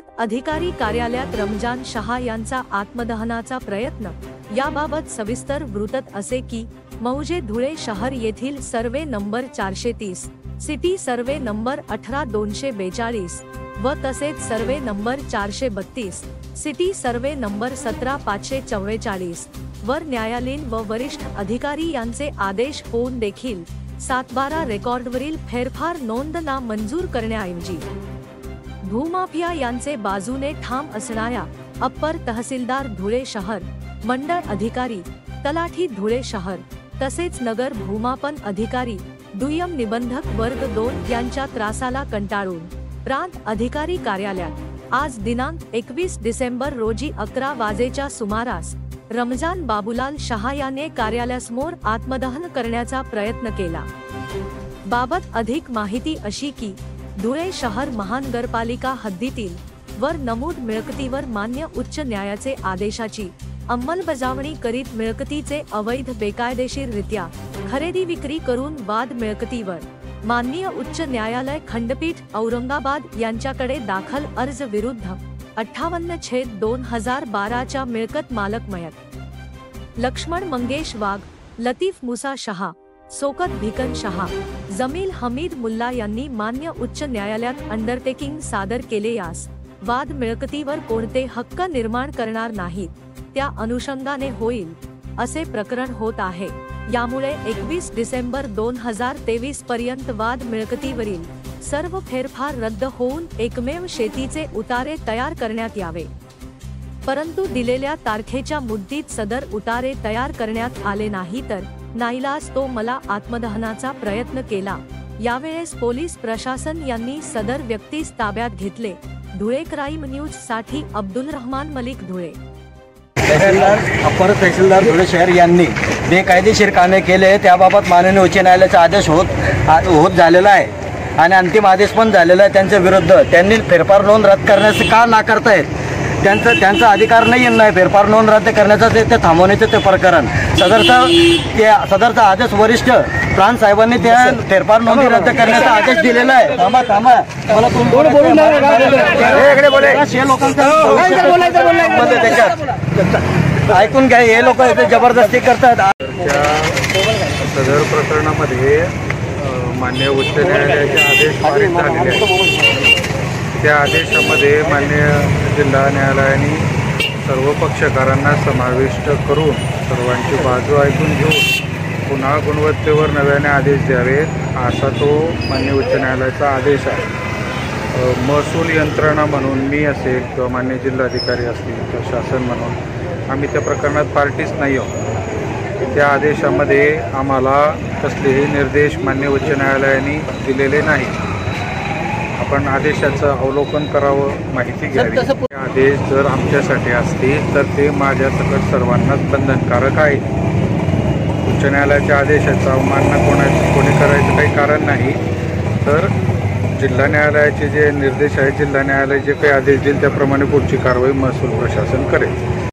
प्रांत अधिकारी कार्यालयात रमजान शहा यांचा आत्मदहनाचा प्रयत्न। याबाबत सविस्तर वृत्त असे की मौजे धुळे शहर येथील survey number 430, city survey number 18242 व तसेच survey number 432, city survey number 17544 वर न्यायालयीन व वरिष्ठ अधिकारी यांचे आदेश होऊन देखील 7/12 रेकॉर्डवरील फेरफार नोंद ना मंजूर करण्याऐवजी भूमाफिया यांचे बाजूने ठाम असणाऱ्या अप्पर तहसीलदार धुळे शहर, मंडळ अधिकारी, तलाठी धुळे शहर तसेच नगर भूमापन अधिकारी दुय्यम निबंधक वर्ग 2 यांच्या त्रासाला कंटाळून प्रांत अधिकारी कार्यालयात आज दिनांक 21 डिसेंबर रोजी 11 वाजेच्या सुमारास रमजान बाबूलाल शहा याने कार्यालयासमोर आत्मदहन करण्याचा प्रयत्न केला। बाबत अधिक माहिती अशी की धुळे शहर महानगरपालिका हद्दीतील वर नमूद मिळकतीवर मान्य उच्च न्यायालयाचे आदेशाची अंमलबजावणी करीत मिळकतीचे अवैध बेकायदेशीररित्या खरेदी विक्री करून वाद मिळकतीवर माननीय उच्च न्यायालय खंडपीठ औरंगाबाद यांच्याकडे दाखल अर्ज विरुद्ध 58/2012 च्या मिळकत मालक मयत लक्ष्मण मंगेश वाघ, लतीफ मुसा शहा, सोकत भिकन शहा, जमील हमीद मुल्ला यांनी मान्य उच्च न्यायालयात अंडरटेकिंग सादर केले। यास वाद मिळकतीवर कोणते हक्क निर्माण करणार नाहीत त्या अनुषंगाने होईल असे प्रकरण होत आहे। यामुळे 21 डिसेंबर 2023 पर्यंत वाद मिळकतीवरील सर्व फेरफार रद्द होऊन एकमेव शेतीचे उतारे तयार करण्यात यावे। परंतु दिलेल्या तारखेच्या मुदतीत सदर उतारे तयार करण्यात आले नाही तर नाईलाज तो मला आत्मदहनाचा प्रयत्न केला। यावेळेस पोलीस प्रशासन यांनी सदर व्यक्तीस ताब्यात घेतले। धुळे क्राईम न्यूज साठी अब्दुल रहमान मलिक, धुळे। अप्पर तहसीलदार धुळे शहर यांनी बेकायदेशीर कामे केले त्याबाबत माननीय उच्च न्यायालयाचा आदेश होत झालेला आहे आणि अंतिम आदेश पण झालेला आहे। त्यांच्या विरुद्ध त्यांनी फेरफार नोंद रद्द करण्यास का नाकारतायत? त्यांचा अधिकार नाही फेरफार नोंद रद्द करण्याचा ते थांबवण्याचे ते प्रकरण सदरचा आदेश वरिष्ठ प्रांत साहेबांनी त्या फेरफार नोंदी रद्द करण्याचा आदेश दिलेला आहे। थांबा मला ऐकून घ्या, हे लोक जबरदस्ती करतात। सदर प्रकरणामध्ये मान्य उच्च न्यायालयाचे आदेश पारित झालेले आहेत। त्या आदेशामध्ये मान्य जिल्हा न्यायालयाने सर्व पक्षकारांना समाविष्ट करून सर्वांची बाजू ऐकून घेऊन पुन्हा गुणवत्तेवर नव्याने आदेश द्यावे असा तो मान्य उच्च न्यायालयाचा आदेश आहे। महसूल यंत्रणा म्हणून मी असेल किंवा मान्य जिल्हाधिकारी असतील किंवा शासन म्हणून आम्ही त्या प्रकरणात पार्टीच नाही आहोत। त्या आदेशामध्ये आम्हाला कसलेही निर्देश मान्य उच्च न्यायालयाने दिलेले नाही। आपण आदेशाचं अवलोकन करावं, माहिती घ्यावी। आदेश जर आमच्यासाठी असतील तर ते माझ्यासकट सर्वांनाच बंधनकारक आहे। उच्च न्यायालयाच्या आदेशाचा अवमानना कोणी करायचं काही कारण नाही। तर जिल्हा न्यायालयाचे जे निर्देश आहेत, जिल्हा न्यायालय जे काही आदेश देईल त्याप्रमाणे पुढची कारवाई महसूल प्रशासन करेल।